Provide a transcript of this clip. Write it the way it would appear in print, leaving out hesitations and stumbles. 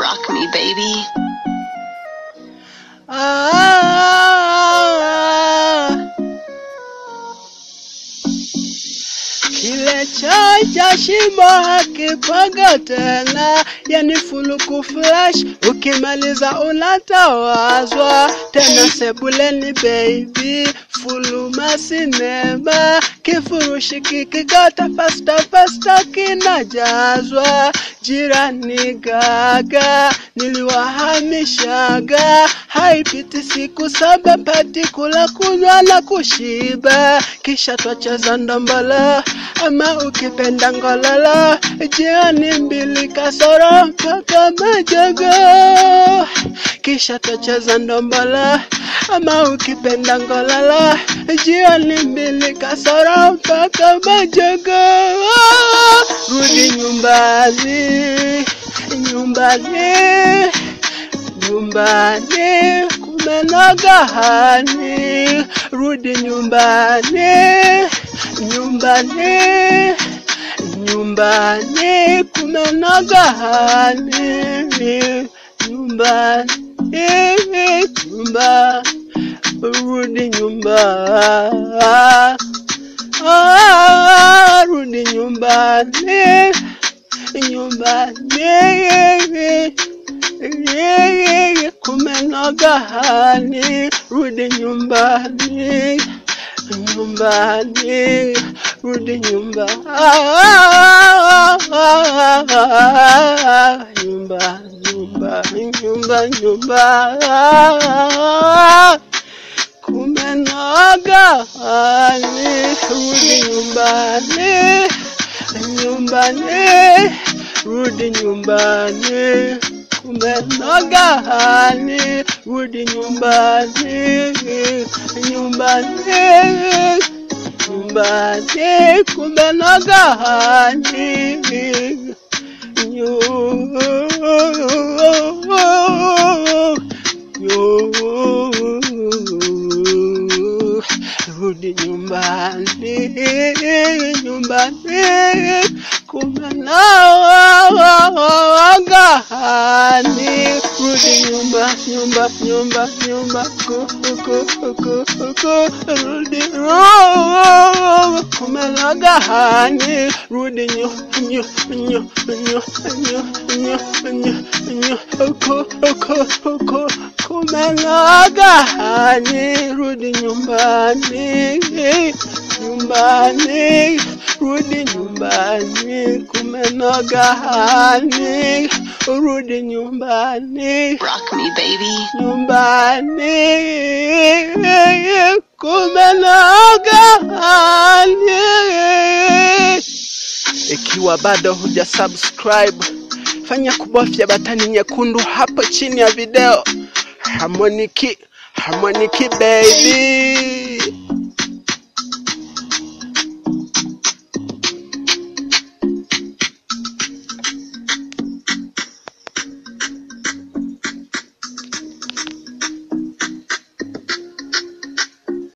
Rock me, baby. Kile chai cha shimo hakipanga tena, yani fuluku flash, ukimaliza unatawazwa tena sebuleni baby, fuluma sinema, kifurushi kikikata fasta kinajazwa, jirani gaga, niliwahamishaga, haipiti siku 7 pati kula kunywa na kushiba, kisha twacheza ndombala, ama ukipenda ngolala, jioni 2 kasoro mpaka majogo, kisha twacheza ndombala, ama ukipenda ngolala, jioni 2 kasoro mpaka majogo. Rudi nyumbani, kumenoga hani, rudi nyumbani, kumenoga hani, rudi nyumbani, rudi nyumbani, kumenoga hani, rudi nyumbani, rudi nyumbani, kumenoga hani, rudi nyumbani, rudi nyumbani, kumenoga hani, rudi nyumbani, kumenoga hani, rudi nyumbani, kumenoga hani, rudi rudi kumenoga hani, rudi kumenoga hani, rudi nyumbani, rudi nyumbani, kumenoga hani, rudi nyumbani, Rock me, baby. Kumenoga hani. Ikiwa bado huja subscribe, fanya kubofya batani nyekundu hapo chini ya video. Harmonic baby.